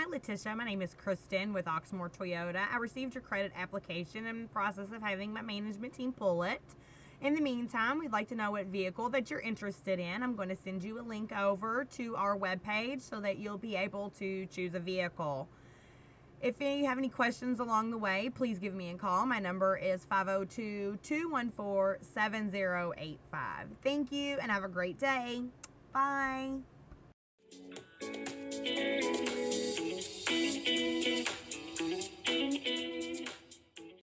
Litisha. My name is Kristen with Oxmoor Toyota. I received your credit application and in the process of having my management team pull it. In the meantime, we'd like to know what vehicle that you're interested in. I'm going to send you a link over to our webpage so that you'll be able to choose a vehicle. If you have any questions along the way, please give me a call. My number is 502-214-7085. Thank you and have a great day. Bye.